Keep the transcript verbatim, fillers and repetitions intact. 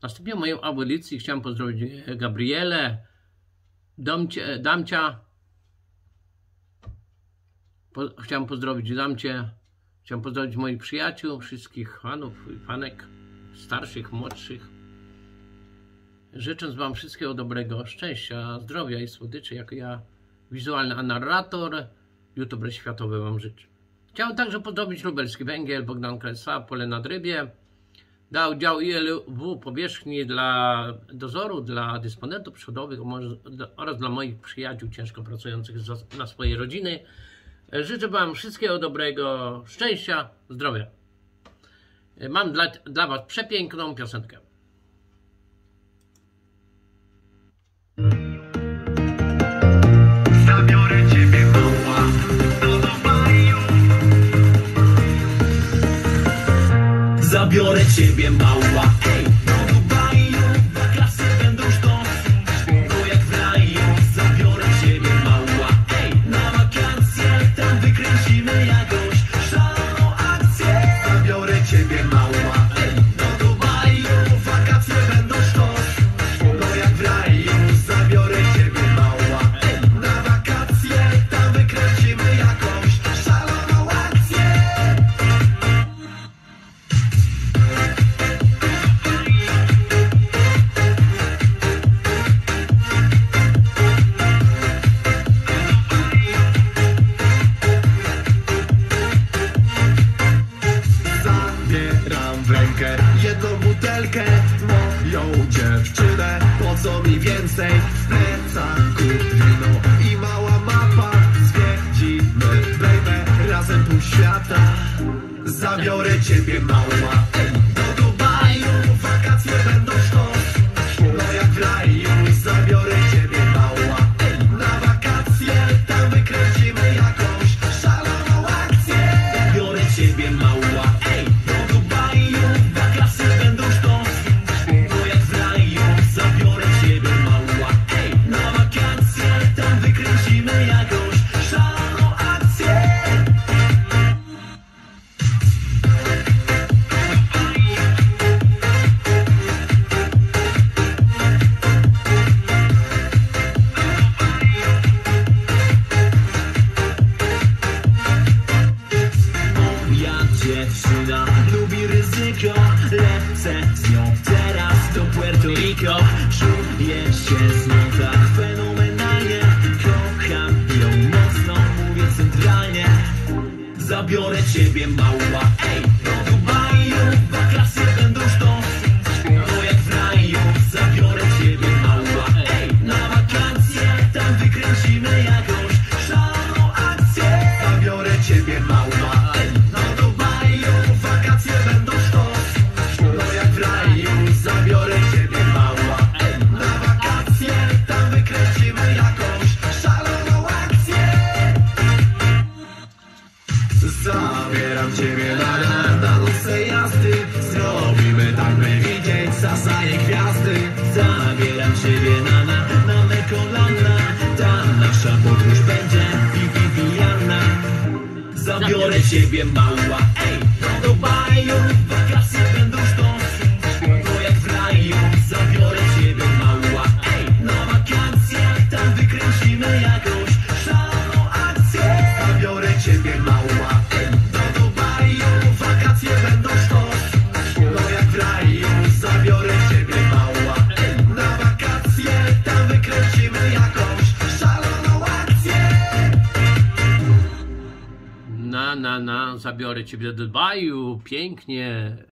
Następnie w mojej abolicji chciałem pozdrowić Gabrielę, Domcie, Damcia. Po, chciałem pozdrowić Damcie. Chciałem pozdrowić moich przyjaciół, wszystkich fanów i fanek, starszych, młodszych. Życząc wam wszystkiego dobrego, szczęścia, zdrowia i słodyczy, jako ja, wizualny narrator, YouTuber światowy wam życzę. Chciałem także pozdrowić Lubelski Węgiel, Bogdan Kresa, Pole nad Rybie. Dał dział I L W powierzchni dla dozoru, dla dysponentów przodowych oraz dla moich przyjaciół ciężko pracujących na swojej rodziny. Życzę wam wszystkiego dobrego, szczęścia, zdrowia. Mam dla, dla was przepiękną piosenkę. Zabiorę ciebie, mała, do Dubaju. Zabiorę ciebie, mała, ej, do Dubaju. Wakacje będą sztos, bo jak w raju. Zabiorę ciebie, mała, ej, na wakacje. Tam wykręcimy jakąś szaloną akcję. Zabiorę ciebie, mała, ej, do Dubaju. Wakacje będą sztos, bo jak w raju. Zabiorę ciebie, mała, ej, na wakacje. Tam wykręcimy jakąś szaloną akcję. Zabieram w rękę jedną butelkę, moją dziewczynę. Po co mi więcej? W plecaku wino i mała mapa. Zwiedzimy, baby, razem pół świata. Zabiorę ciebie, mała, ej, do Dubaju. Wakacje będą sztos, no jak w raju. Zabiorę ciebie, mała, ej, na wakacje. Tam wykręcimy jakąś szaloną akcję. Zabiorę ciebie, mała, ej, do Dubaju. Wakacje będą sztos, no jak w raju. Zabiorę ciebie, mała, ej, na wakacje. Tam wykręcimy jakąś szaloną akcję. Moja dziewczyna lubi ryzyko. Lecę z nią teraz do Puerto Rico. Czuję się z nią tak fenomenalnie. Kocham ją mocno, mówię centralnie. Zabiorę ciebie, mała, ej, do Dubaju. Wakacje będą sztos, no jak w raju. Zabiorę ciebie, mała, ej, na wakacje. Tam wykręcimy jakąś szaloną akcję. Zabiorę ciebie, mała, ej, do Dubaju. Wakacje będą sztos, no jak w raju. Zabiorę ciebie, mała, ej, na wakacje. Tam wykręcimy jakąś szaloną akcję. Zabieram ciebie na, na, na noce jazdy. Zrobimy tak, by widzieć zasaje gwiazdy. Zabieram ciebie na, na, na me kolana. Ta nasza podróż będzie pi, pi, pijana. Zabiorę ciebie, mała, ej, do Dubaju. Wakacje będą sztos, no jak w raju. Zabiorę ciebie, mała, ej, na wakacje. Tam wykręcimy jakąś szaloną akcję. Zabiorę ciebie, mała, ej, do Dubaju. Wakacje będą sztos, no jak w raju. Zabiorę ciebie, mała, ej, na wakacje. Tam wykręcimy jakąś szaloną akcję. Na, na, na, zabiorę ciebie do Dubaju, pięknie.